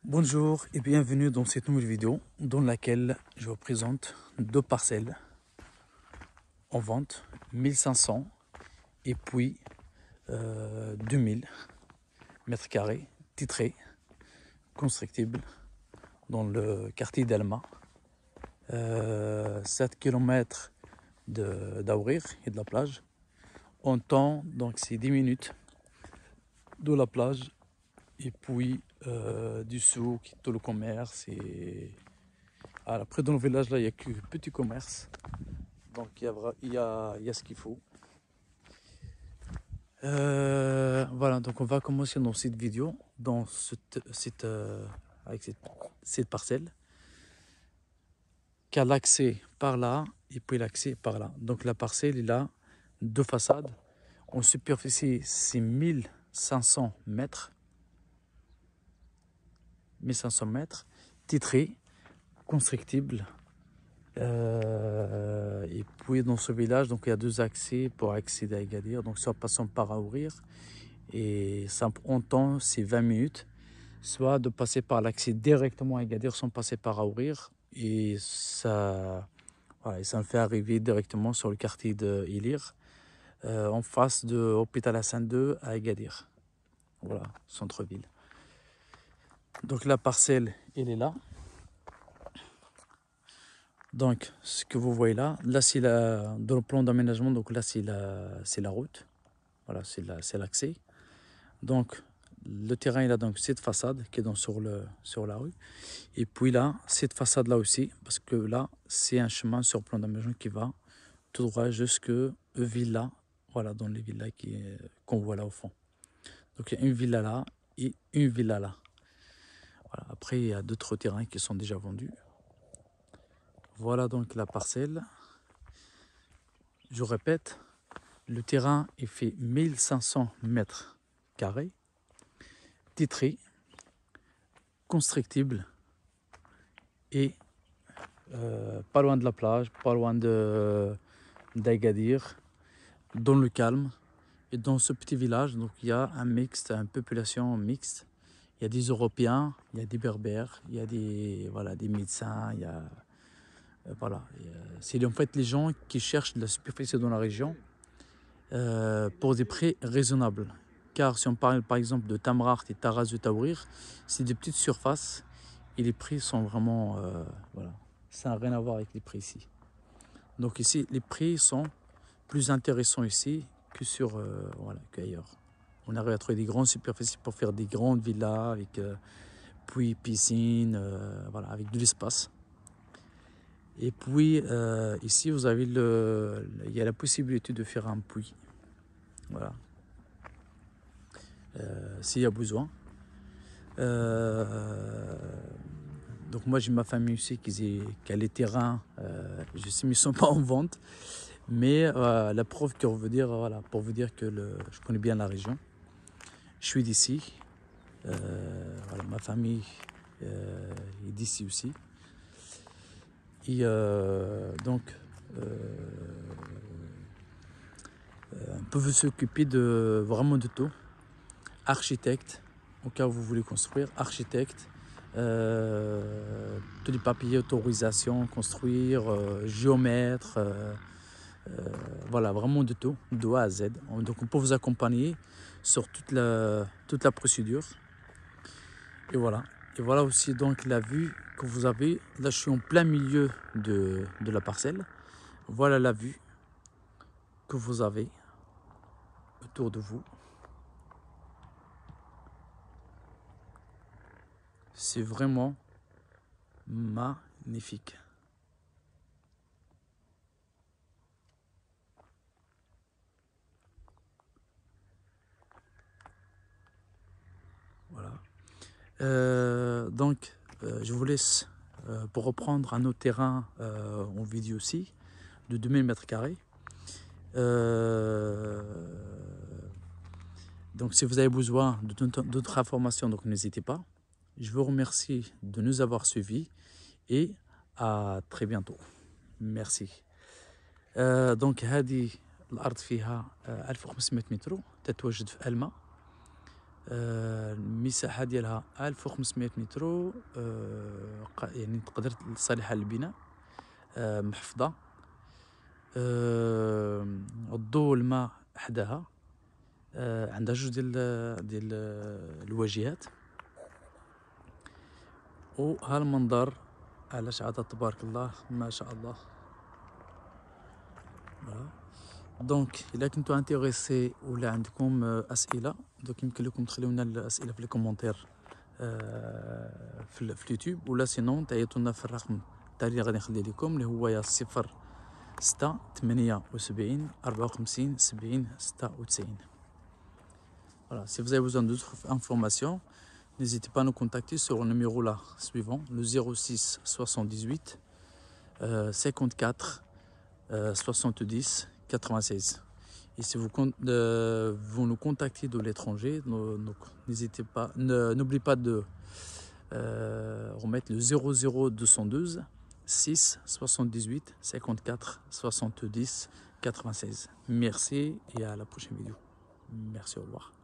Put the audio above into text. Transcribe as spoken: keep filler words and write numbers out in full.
Bonjour et bienvenue dans cette nouvelle vidéo dans laquelle je vous présente deux parcelles en vente, mille cinq cents et puis euh, deux mille mètres carrés, titrés, constructibles dans le quartier d'Elma, euh, sept kilomètres d'Aourir et de la plage. En temps, donc c'est dix minutes de la plage et puis euh, du souk, tout le commerce. Et alors, après dans le village là il n'y a que petit commerce, donc il y a, il y a, il y a ce qu'il faut. Euh, voilà, donc on va commencer dans cette vidéo dans cette, cette, euh, avec cette, cette parcelle qui a l'accès par là et puis l'accès par là. Donc la parcelle il a deux façades. En superficie c'est mille cinq cents mètres, mille cinq cents mètres, titré, constructible. Euh, et puis dans ce village, donc il y a deux accès pour accéder à Agadir. Donc soit passant par Aourir, et ça en temps c'est vingt minutes, soit de passer par l'accès directement à Agadir sans passer par Aourir, et ça, voilà, et ça me fait arriver directement sur le quartier de Ilir, euh, en face de l'hôpital Hassan deux à Agadir. Voilà, centre-ville. Donc la parcelle, elle est là. Donc, ce que vous voyez là, là c'est la, dans le plan d'aménagement, donc là c'est la, c'est la route, voilà, c'est la, c'est l'accès. Donc, le terrain il a donc cette façade qui est donc sur, le, sur la rue, et puis là, cette façade là aussi, parce que là c'est un chemin sur le plan d'aménagement qui va tout droit jusque villa, voilà, dans les villas qui, qu'on voit là au fond. Donc il y a une villa là et une villa là. Voilà. Après il y a d'autres terrains qui sont déjà vendus. Voilà donc la parcelle. Je répète, le terrain est fait mille cinq cents mètres carrés, titré, constructible et euh, pas loin de la plage, pas loin de d'Agadir, dans le calme. Et dans ce petit village, donc il y a un mixte, une population mixte. Il y a des Européens, il y a des Berbères, il y a des, voilà, des médecins, il y a voilà, c'est en fait les gens qui cherchent de la superficie dans la région euh, pour des prix raisonnables. Car si on parle par exemple de Tamraght et Taras de Taourir, c'est des petites surfaces et les prix sont vraiment, euh, voilà, ça n'a rien à voir avec les prix ici. Donc ici, les prix sont plus intéressants ici que sur, euh, voilà, qu'ailleurs. On arrive à trouver des grandes superficies pour faire des grandes villas avec euh, puis piscine, euh, voilà, avec de l'espace. Et puis euh, ici, vous avez le, il y a la possibilité de faire un puits, voilà, euh, s'il y a besoin. Euh, donc moi j'ai ma famille aussi qui, qui a les terrains, euh, je sais mais ils ne sont pas en vente, mais euh, la preuve que veut dire, voilà, pour vous dire que le, je connais bien la région. Je suis d'ici, euh, voilà, ma famille euh, est d'ici aussi. Et euh, donc, euh, on peut s'occuper de vraiment de tout. Architecte, au cas où vous voulez construire, architecte, euh, tous les papiers, autorisation, construire, euh, géomètre, euh, euh, voilà, vraiment de tout, de A à Z. Donc on peut vous accompagner sur toute la, toute la procédure. Et voilà. Et voilà aussi donc la vue que vous avez. Là, je suis en plein milieu de, de la parcelle. Voilà la vue que vous avez autour de vous. C'est vraiment magnifique. Voilà. Euh, donc, euh, je vous laisse euh, pour reprendre un autre terrain euh, en vidéo aussi, de deux mille mètres carrés. Euh, donc, si vous avez besoin d'autres informations, donc n'hésitez pas. Je vous remercie de nous avoir suivis et à très bientôt. Merci. آه دونك هذه الأرض فيها آه ألف وخمسمائة متر، تتواجد في ألما. المساحة ديالها ألف وخمسمائة متر، يعني تقدر صالحة للبناء، محفظة، الضوء والماء حداها، عندها جوج ديال ديال الواجهات، وها المنظر علاش عاد تبارك الله ما شاء الله. دونك الا كنتو انتريسي ولا عندكم اسئله، دونك يمكن لكم تخليو لنا الاسئله في الكومونتير في اليوتيوب، ولا سينون تعيطوا لنا في الرقم تاع اللي غادي نخلي لكم اللي هو صفر ستة ثمانية وسبعين أربعة وخمسين سبعين ستة وتسعين. Voilà, si vous avez besoin d'autres informations, n'hésitez pas à nous contacter sur le numéro là suivant, le zéro six soixante-dix-huit euh, cinquante-quatre euh, soixante-dix quatre-vingt-seize. Et si vous, euh, vous nous contactez de l'étranger, n'hésitez pas, n'oubliez pas de euh, remettre le zéro zéro deux cent douze six soixante-dix-huit cinquante-quatre soixante-dix quatre-vingt-seize. Merci et à la prochaine vidéo. Merci, au revoir.